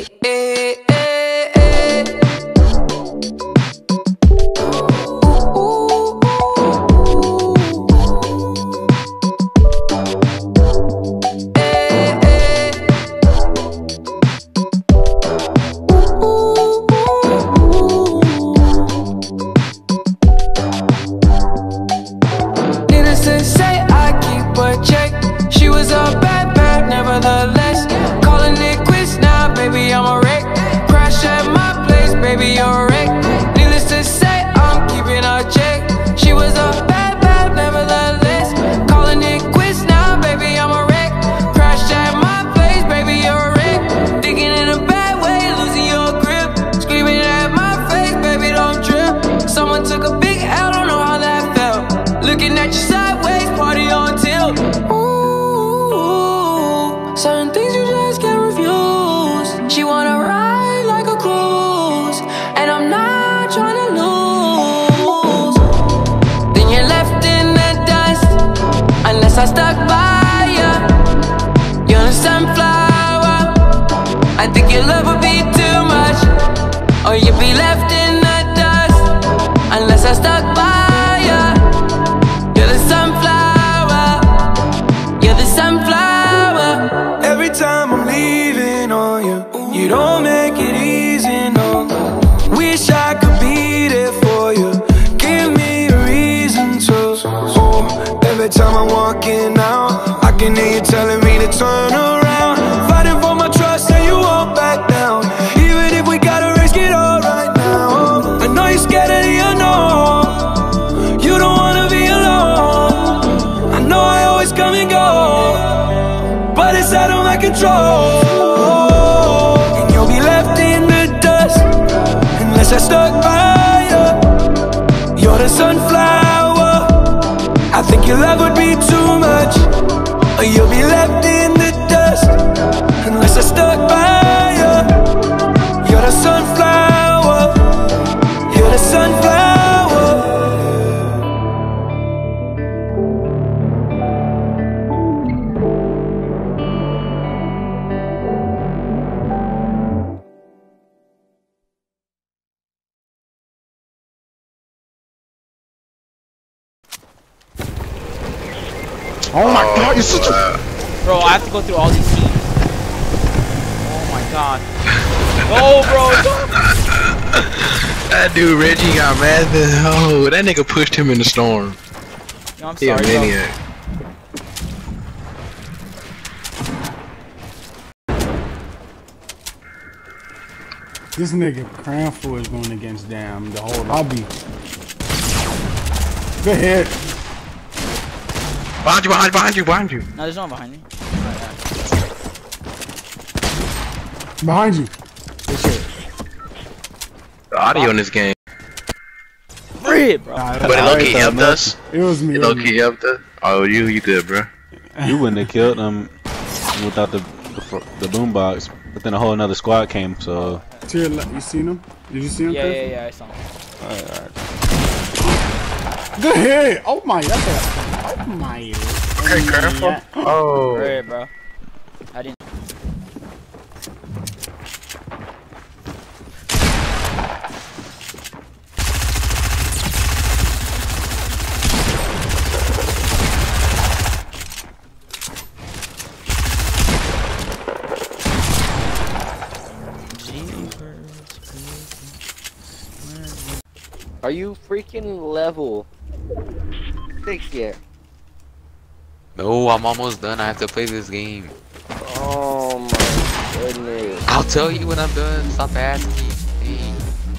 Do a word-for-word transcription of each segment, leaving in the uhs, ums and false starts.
Hey, hey, hey, hey. Needless to say, I keep a check. She was a bad, bad, nevertheless. Calling it quits now, baby, I'm a wreck. Crash at my place, baby, you're a wreck. Needless to say, I'm keeping a check. She was a bad, bad, nevertheless. Calling it quits now, baby, I'm a wreck. Crash at my place, baby, you're a wreck. Thinking in a bad way, losing your grip. Screaming at my face, baby, don't trip. Someone took a big L, don't know how that felt. Looking at you sideways, party on tilt. Ooh, certain things you just can't refuse. She wanna ride like a cruise, and I'm not trying to lose. Then you're left in the dust, unless I stuck by ya. You're a sunflower. I think your love would be too much, or you'd be left in the dust, unless I stuck by ya. You're the sunflower. You're the sunflower. Every time I'm leaving on you, you don't make it easy, no. Wish I could be there for you. Give me a reason to. Oh, every time I'm walking out, I can hear you telling me to turn around. Fighting for my trust and you won't back down. Even if we gotta risk it all right now. I know you're scared of the unknown. You don't wanna be alone. I know I always come and go, but it's out of my control. And you'll be left in the dust, unless I stuck by you. You're the sunflower. I think your love would be too much, or you'll be left in the dust, unless I stuck by you. You're the sunflower. You're the sunflower. Oh my oh, god, you're such a... Bro, I have to go through all these teams. Oh my god. Oh, bro, that dude Reggie got mad. Oh, that nigga pushed him in the storm. No, I'm he sorry, a maniac. This nigga Cranful is going against damn the whole lobby. Go ahead. Behind you, behind you, behind you, behind you. No, there's no one behind me. Behind you. The audio in this game. Rip, bro. Nah, but it low-key helped us. It was me. It low-key helped us. Oh, you, you good, bro. You wouldn't have killed them without the the, the boombox. But then a whole another squad came, so. To your left, you seen him? Did you see him? Yeah, Cranful? yeah, yeah, I saw him. Alright, alright. Good hit! Oh my, that's a. Oh my. Okay, Cranful. Oh. Rip, bro. I didn't. Are you freaking level six yet? No, I'm almost done. I have to play this game. Oh my goodness. I'll tell you when I'm done. Stop asking. Dang.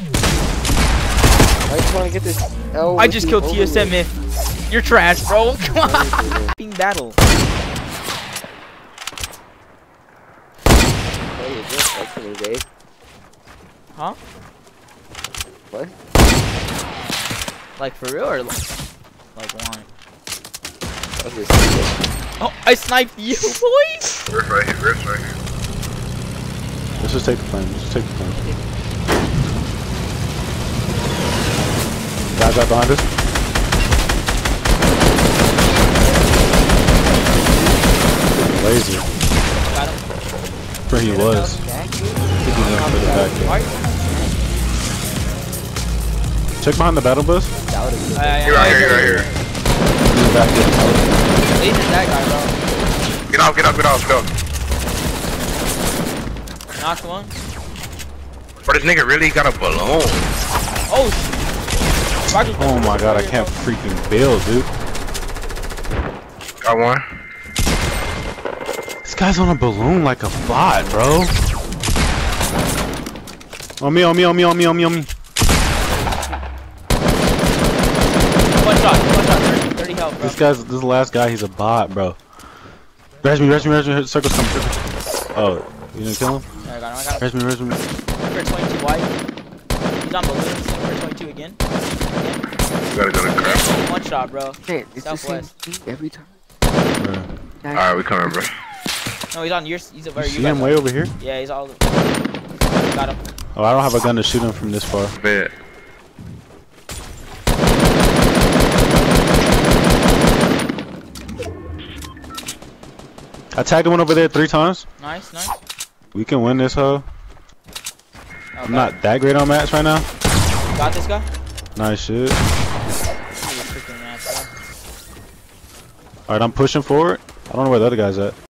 I just want to get this L I just killed T S M if you're trash, bro. Come on. Being battle. Hey, is this actually gay? Huh? What? Like for real or like, like why? Okay, oh, I sniped you, boy! Where's right here? Where's right here? Let's just take the plane. Let's just take the plane. Guys right behind us. Lazy. Got him. Where he was. Put it back here. Right? Check behind the battle bus. Uh, yeah, You're right here, you're right here. Put it back here. Leave that guy, bro. Get off, get off, get off, go. Knocked one. Bro, this nigga really got a balloon. Oh, shit. Oh my god, I can't freaking build, dude. Got one. This guy's on a balloon like a bot, bro. On me, on me, on me, on me, on me, on me. One shot, one shot, thirty, thirty health, bro. This guy's, this is the last guy, he's a bot, bro. Res me, res me, res me, circle's coming. Oh, you didn't kill him? Yeah, I got him, I got him. Res me, res me. Number twenty-two white. He's on balloons. Number twenty-two again. again. You gotta go to Cranful. One shot, bro. Man, it's the same Southwest. thing every time. Bro. Alright, we coming, bro. No, he's on your. He's a You very. see him way over here? Yeah, he's all. Got him. Oh, I don't have a gun to shoot him from this far. Bet. I tagged one over there three times. Nice, nice. We can win this, hoe. Okay. I'm not that great on mats right now. Got this guy. Nice shit. He's freaking mad, bro. Alright, I'm pushing forward. I don't know where the other guy's at.